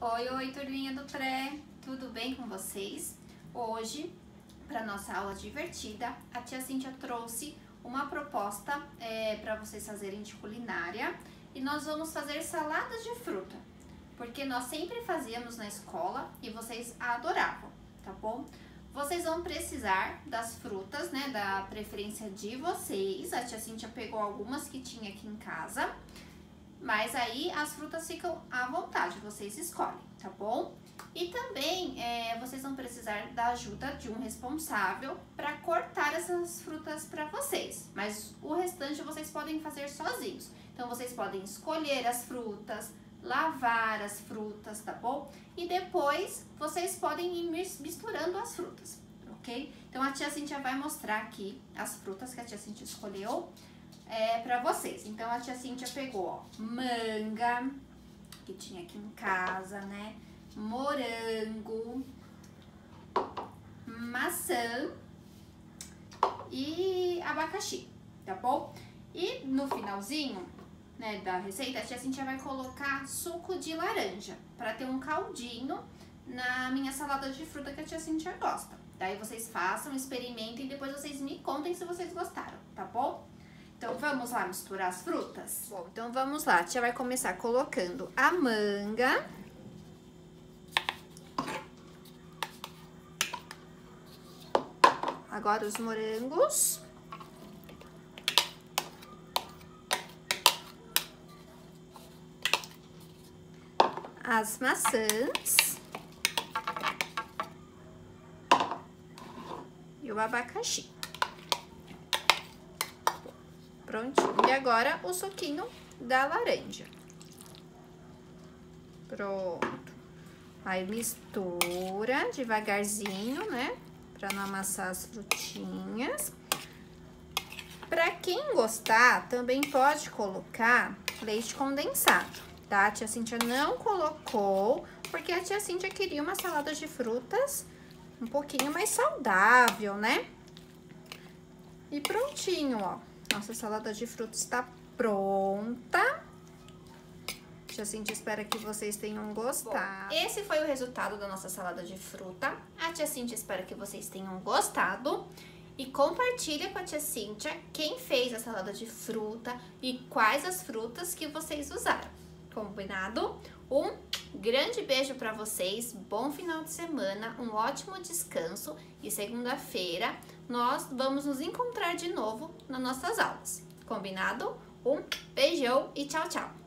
Oi, turminha do pré, tudo bem com vocês? Hoje, para nossa aula divertida, a tia Cíntia trouxe uma proposta para vocês fazerem de culinária e nós vamos fazer saladas de fruta, porque nós sempre fazíamos na escola e vocês adoravam, tá bom? Vocês vão precisar das frutas, né, da preferência de vocês. A tia Cíntia pegou algumas que tinha aqui em casa. Mas aí as frutas ficam à vontade, vocês escolhem, tá bom? E também vocês vão precisar da ajuda de um responsável para cortar essas frutas para vocês. Mas o restante vocês podem fazer sozinhos. Então vocês podem escolher as frutas, lavar as frutas, tá bom? E depois vocês podem ir misturando as frutas, ok? Então a tia Cíntia vai mostrar aqui as frutas que a tia Cíntia escolheu pra vocês. Então a tia Cíntia pegou, ó, manga, que tinha aqui em casa, né? Morango, maçã e abacaxi, tá bom? E no finalzinho, né, da receita, a tia Cíntia vai colocar suco de laranja, pra ter um caldinho na minha salada de fruta que a tia Cíntia gosta. Daí vocês façam, experimentem e depois vocês me contem se vocês gostaram, tá bom? Então, vamos lá misturar as frutas? Bom, então vamos lá. A tia vai começar colocando a manga. Agora os morangos. As maçãs. E o abacaxi. Prontinho. E agora o suquinho da laranja. Pronto. Aí mistura devagarzinho, né? Pra não amassar as frutinhas. Pra quem gostar, também pode colocar leite condensado, tá? A tia Cíntia não colocou, porque a tia Cíntia queria uma salada de frutas um pouquinho mais saudável, né? E prontinho, ó. Nossa salada de frutas está pronta. Tia Cíntia espera que vocês tenham gostado. Bom, esse foi o resultado da nossa salada de fruta. A tia Cíntia espera que vocês tenham gostado. E compartilha com a tia Cíntia quem fez a salada de fruta e quais as frutas que vocês usaram. Combinado? Um grande beijo para vocês, bom final de semana, um ótimo descanso e segunda-feira nós vamos nos encontrar de novo nas nossas aulas. Combinado? Um beijão e tchau, tchau!